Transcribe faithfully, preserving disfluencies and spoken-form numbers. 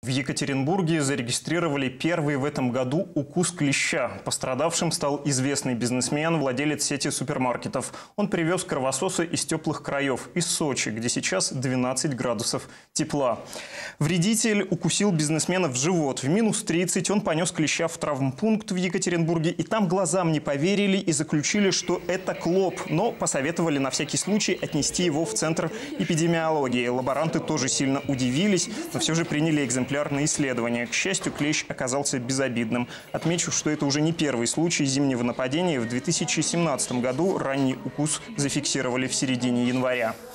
В Екатеринбурге зарегистрировали первый в этом году укус клеща. Пострадавшим стал известный бизнесмен, владелец сети супермаркетов. Он привез кровососа из теплых краев, из Сочи, где сейчас двенадцать градусов тепла. Вредитель укусил бизнесмена в живот. В минус тридцать он понес клеща в травмпункт в Екатеринбурге. И там глазам не поверили и заключили, что это клоп. Но посоветовали на всякий случай отнести его в центр эпидемиологии. Лаборанты тоже сильно удивились, но все же приняли экземпляр на исследование. К счастью, клещ оказался безобидным. Отмечу, что это уже не первый случай зимнего нападения. В две тысячи семнадцатом году ранний укус зафиксировали в середине января.